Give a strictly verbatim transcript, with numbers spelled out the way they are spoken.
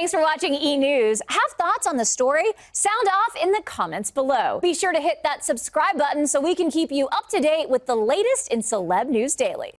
Thanks for watching E! News. Have thoughts on the story? Sound off in the comments below. Be sure to hit that subscribe button so we can keep you up to date with the latest in celeb news daily.